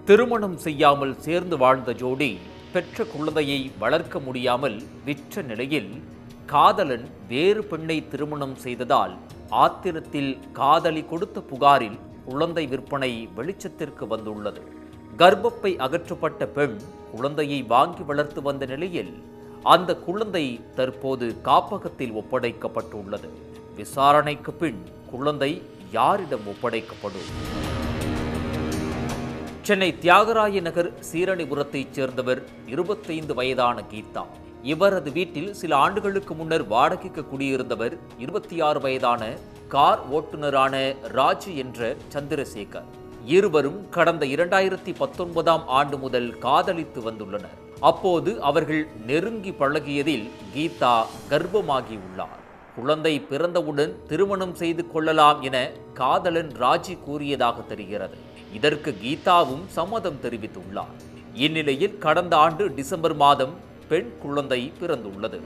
திருமணம் செய்யாமல் சேர்ந்து வாழ்ந்த ஜோடி பெற்ற குழந்தையை வளர்க்க முடியாமல் விற்ற நிலையில் காதலன் வேறு பெண்ணை திருமணம் செய்ததால் ஆத்திரத்தில் காதலி கொடுத்த புகாரில் குழந்தை விற்பனை வெளிச்சத்திற்கு வந்துள்ளது. கர்ப்பப்பை அகற்றப்பட்ட பெண் குழந்தையை வாங்கி வளர்த்து வந்த நிலையில் அந்த குழந்தை தற்போது காப்பகத்தில் ஒப்படைக்கப்பட்டுள்ளது. விசாரணைக்கு பின் குழந்தை யாரிடம் ஒப்படைக்கப்படும்? சென்னை தியாகராய நகர் சீரணிபுரத்தைச் சேர்ந்தவர் 25 வயதான கீதா. இவரது வீட்டில் சில ஆண்டுகளுக்கு முன்னர் வாடகைக்கு குடியிருந்தவர் 26 வயதான கார் ஓட்டுநரான ராஜு என்ற சந்திரசேகர். இருவரும் கடந்த 2019ஆம் ஆண்டு முதல் காதலித்து வந்துள்ளனர். அப்போது அவர்கள் நெருங்கி பழகியதில் கீதா கர்ப்பமாகியுள்ளார். குழந்தை பிறந்தவுடன் திருமணம் செய்து கொள்ளலாம் என காதலன் ராஜி கூறியதாக தெரிகிறது. இதற்கு கீதாவும் சம்மதம் தெரிவித்துள்ளார். இந்நிலையில் கடந்த ஆண்டு டிசம்பர் மாதம் பெண் குழந்தை பிறந்துள்ளது.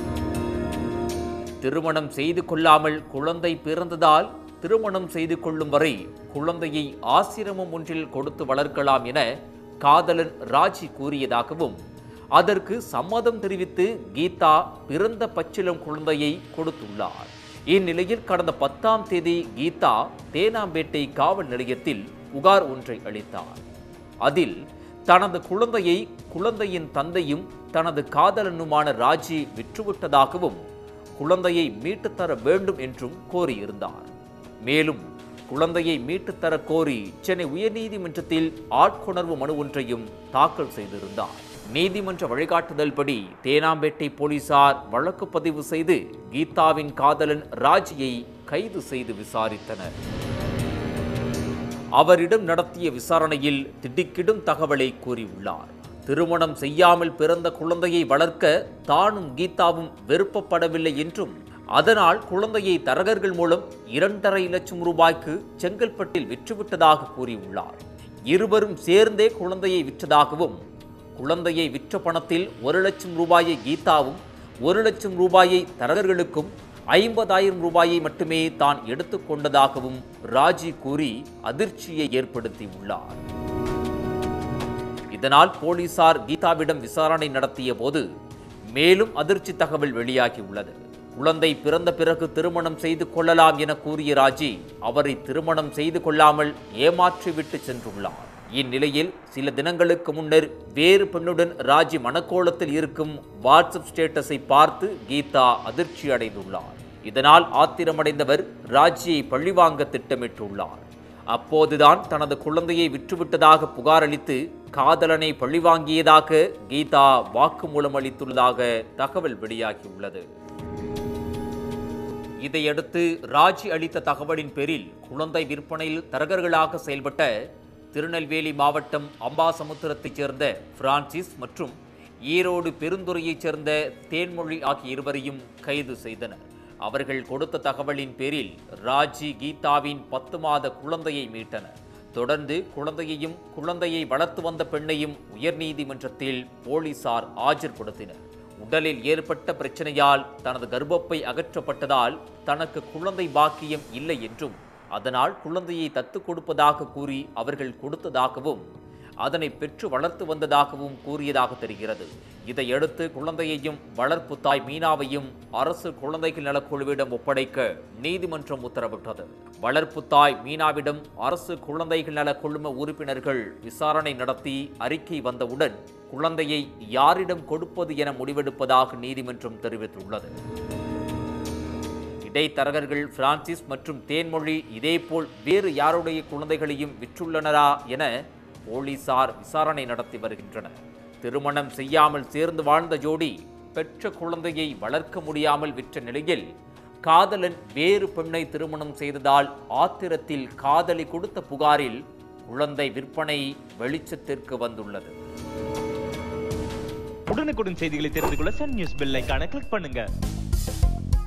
திருமணம் செய்து கொள்ளாமல் குழந்தை பிறந்ததால் திருமணம் செய்து கொள்ளும் வரை குழந்தையை ஆசிரமம் ஒன்றில் கொடுத்து வளர்க்கலாம் என காதலன் ராஜி கூறியதாகவும், அதற்கு சம்மதம் தெரிவித்து கீதா பிறந்த பச்சிளம் குழந்தையை கொடுத்துள்ளார். இந்நிலையில் கடந்த 10ஆம் தேதி கீதா தேனாம்பேட்டை காவல் நிலையத்தில் புகார் ஒன்றை அளித்தார். அதில் தனது குழந்தையை குழந்தையின் தந்தையும் தனது காதலனுமான ராஜி விற்றுவிட்டதாகவும் குழந்தையை மீட்டுத்தர வேண்டும் என்றும் கோரியிருந்தார். மேலும் குழந்தையை மீட்டுத்தர கோரி சென்னை உயர்நீதிமன்றத்தில் ஆட்கொணர்வு மனு ஒன்றையும் தாக்கல் செய்திருந்தார். நீதிமன்ற வழிகாட்டுதல்படி தேனாம்பேட்டை போலீசார் வழக்கு பதிவு செய்து கீதாவின் காதலன் ராஜியை கைது செய்து விசாரித்தனர். அவரிடம் நடத்திய விசாரணையில் திடுக்கிடும் தகவலை கூறியுள்ளார். திருமணம் செய்யாமல் பிறந்த குழந்தையை வளர்க்க தானும் கீதாவும் விருப்பப்படவில்லை என்றும், அதனால் குழந்தையை தரகர்கள் மூலம் 2.5 லட்சம் ரூபாய்க்கு செங்கல்பட்டில் விற்றுவிட்டதாக கூறியுள்ளார். இருவரும் சேர்ந்தே குழந்தையை விற்றதாகவும், குழந்தையை விற்ற பணத்தில் 1 லட்சம் ரூபாயை கீதாவும் 1 லட்சம் ரூபாயை தரகர்களுக்கும் 50,000 ரூபாயை மட்டுமே தான் எடுத்துக்கொண்டதாகவும் ராஜி கூறி அதிர்ச்சியை ஏற்படுத்தியுள்ளார். இதனால் போலீசார் கீதாவிடம் விசாரணை நடத்திய போது மேலும் அதிர்ச்சி தகவல் வெளியாகியுள்ளது. குழந்தை பிறந்த பிறகு திருமணம் செய்து கொள்ளலாம் என கூறிய ராஜி அவரை திருமணம் செய்து கொள்ளாமல் ஏமாற்றிவிட்டு சென்றுள்ளார். இந்நிலையில் சில தினங்களுக்கு முன்னர் வேறு பெண்ணுடன் ராஜி மனக்கோலத்தில் இருக்கும் வாட்ஸ்அப் ஸ்டேட்டஸை பார்த்து கீதா அதிர்ச்சி அடைந்துள்ளார். இதனால் ஆத்திரமடைந்தவர் ராஜியை பழிவாங்க திட்டமிட்டுள்ளார். அப்போதுதான் தனது குழந்தையை விற்றுவிட்டதாக புகார் அளித்து காதலனை பழிவாங்கியதாக கீதா வாக்குமூலம் அளித்துள்ளதாக தகவல் வெளியாகியுள்ளது. இதையடுத்து ராஜி அளித்த தகவலின் பேரில் குழந்தை விற்பனையில் தரகர்களாக செயல்பட்ட திருநெல்வேலி மாவட்டம் அம்பாசமுத்திரத்தைச் சேர்ந்த பிரான்சிஸ் மற்றும் ஈரோடு பெருந்துறையைச் சேர்ந்த தேன்மொழி ஆகிய இருவரையும் கைது செய்தனர். அவர்கள் கொடுத்த தகவலின் பேரில் ராஜி கீதாவின் 10 மாத குழந்தையை மீட்டனர். தொடர்ந்து குழந்தையையும் குழந்தையை வளர்த்து வந்த பெண்ணையும் உயர்நீதிமன்றத்தில் போலீசார் ஆஜர்படுத்தினர். உடலில் ஏற்பட்ட பிரச்சனையால் தனது கர்ப்பப்பை அகற்றப்பட்டதால் தனக்கு குழந்தை பாக்கியம் இல்லை என்றும், அதனால் குழந்தையை தத்து கொடுப்பதாக கூறி அவர்கள் கொடுத்ததாகவும், அதனை பெற்று வளர்த்து வந்ததாகவும் கூறியதாக தெரிகிறது. இதையடுத்து குழந்தையையும் வளர்ப்பு தாய் மீனாவையும் அரசு குழந்தைகள் நலக்குழுவிடம் ஒப்படைக்க நீதிமன்றம் உத்தரவிட்டது. வளர்ப்பு தாய் மீனாவிடம் அரசு குழந்தைகள் நல குழும உறுப்பினர்கள் விசாரணை நடத்தி அறிக்கை வந்தவுடன் குழந்தையை யாரிடம் கொடுப்பது என முடிவெடுப்பதாக நீதிமன்றம் தெரிவித்துள்ளது. இடைத்தரகர்கள் பிரான்சிஸ் மற்றும் தேன்மொழி இதேபோல் வேறு யாருடைய குழந்தைகளையும் விற்றுள்ளனரா என போலீசார் விசாரணை நடத்தி வருகின்றனர். திருமணம் செய்யாமல் சேர்ந்து வாழ்ந்த ஜோடி பெற்ற குழந்தையை வளர்க்க முடியாமல் விற்ற நிலையில் காதலன் வேறு பெண்ணை திருமணம் செய்ததால் ஆத்திரத்தில் காதலி கொடுத்த புகாரில் குழந்தை விற்பனை வெளிச்சத்திற்கு வந்துள்ளது. உடனுக்குடன் செய்திகளை தெரிந்து கொள்ள சன் நியூஸ் பெல் ஐகானை கிளிக் பண்ணுங்க.